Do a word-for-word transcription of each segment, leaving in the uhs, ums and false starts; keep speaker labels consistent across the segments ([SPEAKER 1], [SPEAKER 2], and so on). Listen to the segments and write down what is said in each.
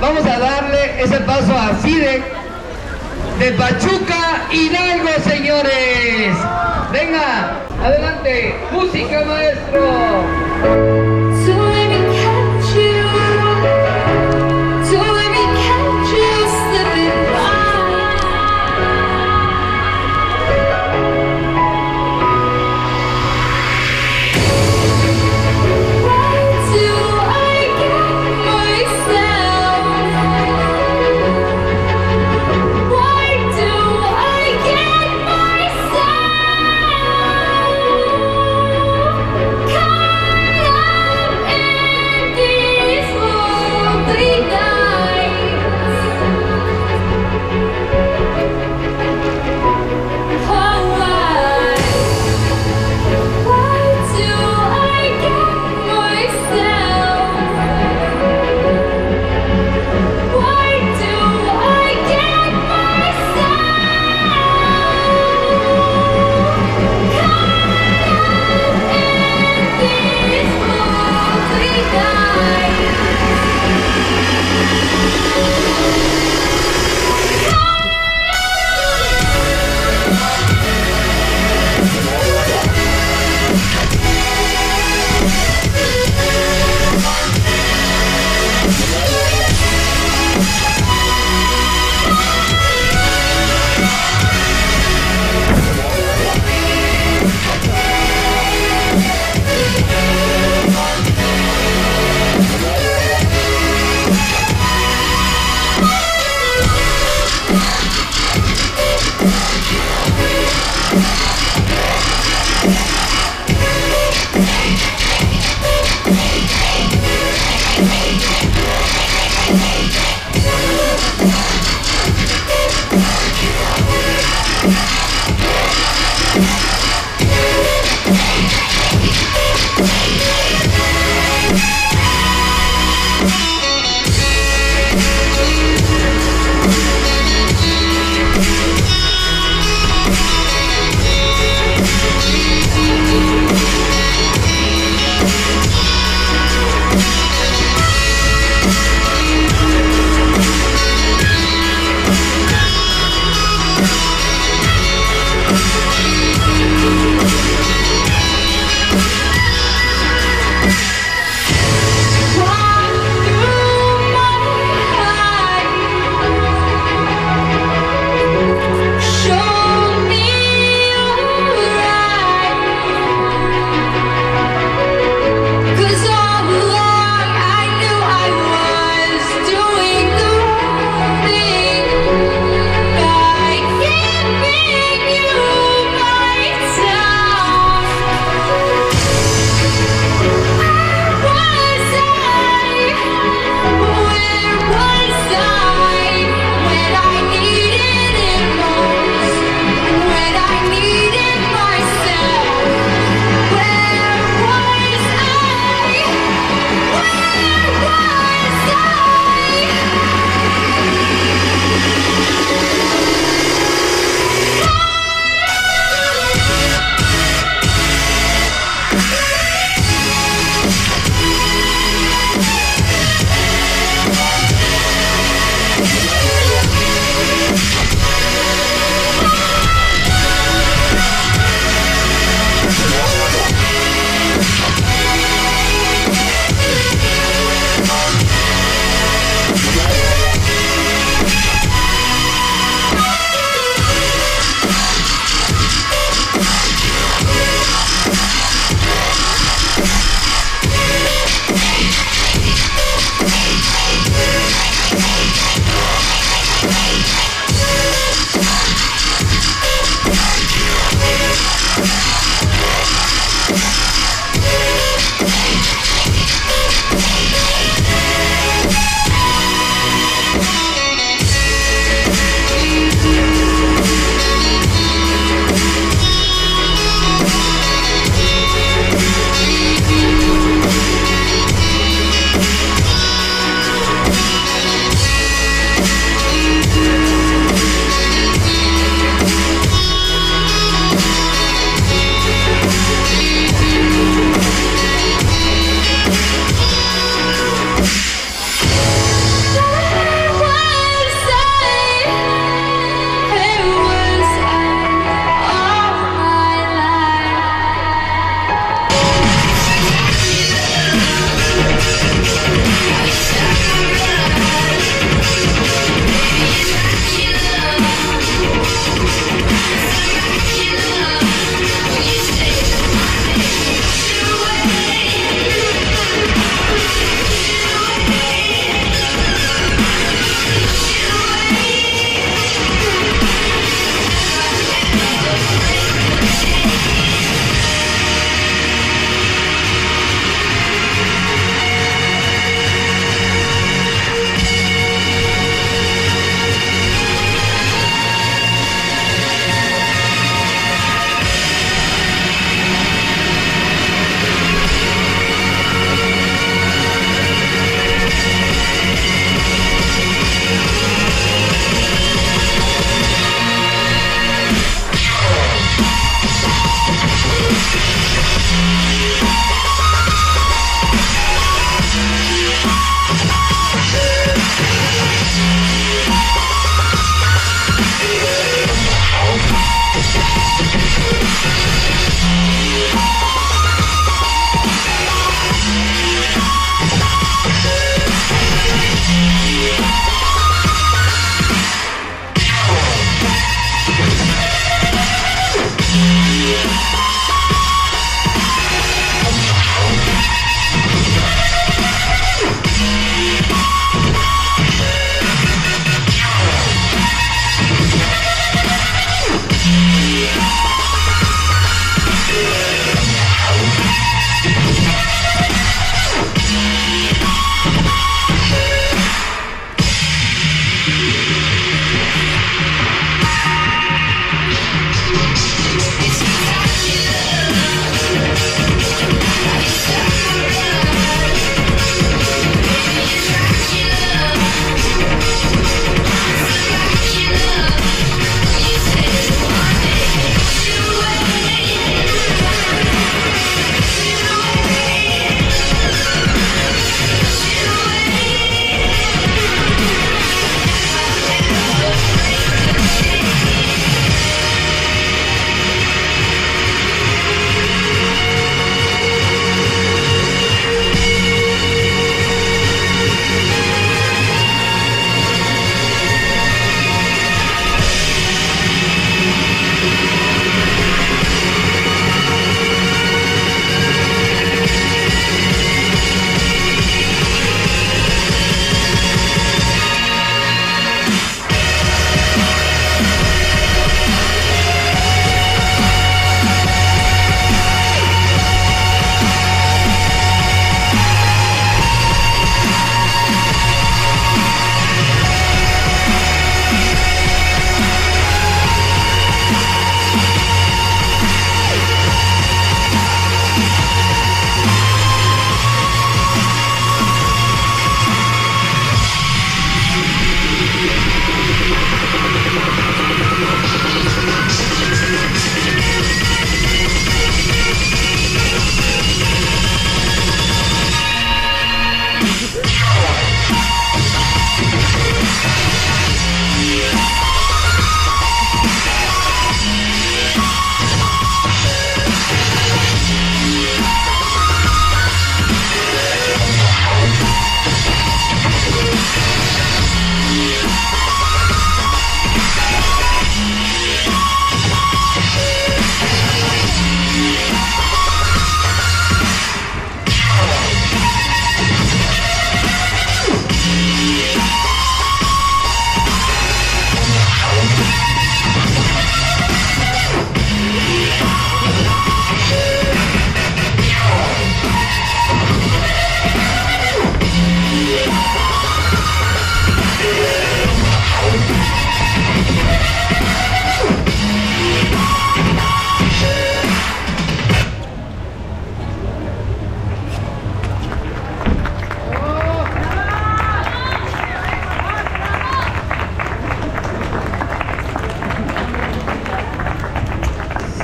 [SPEAKER 1] vamos a darle ese paso a Fide de Pachuca, Hidalgo, señores. Venga, adelante, música, maestro.
[SPEAKER 2] Come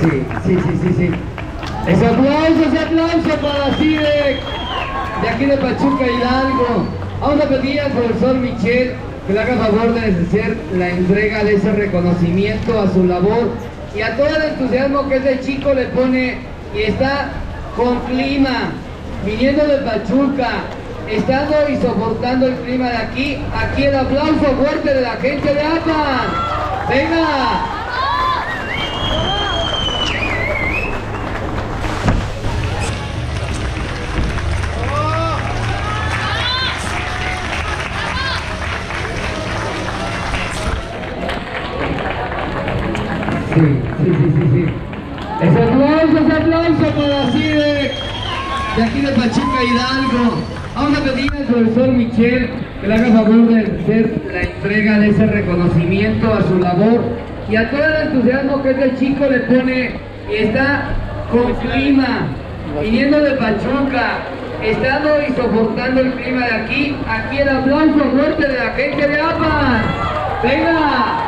[SPEAKER 1] Sí, sí, sí, sí, sí. Ese aplauso, ese aplauso para Sidek, de aquí de Pachuca Hidalgo. Vamos a pedir al profesor Michel que le haga favor de hacer la entrega de ese reconocimiento a su labor y a todo el entusiasmo que ese chico le pone y está con clima, viniendo de Pachuca, estando y soportando el clima de aquí. Aquí el aplauso fuerte de la gente de Apan. ¡Venga! Sí, sí, sí, sí, sí. Ese aplauso, ese aplauso para Sidek, de aquí de Pachuca Hidalgo. Vamos a pedir al profesor Michel que le haga favor de hacer la entrega de ese reconocimiento a su labor y a todo el entusiasmo que este chico le pone y está con clima, viniendo de Pachuca, estando y soportando el clima de aquí. Aquí el aplauso fuerte de la gente de Apan. ¡Venga!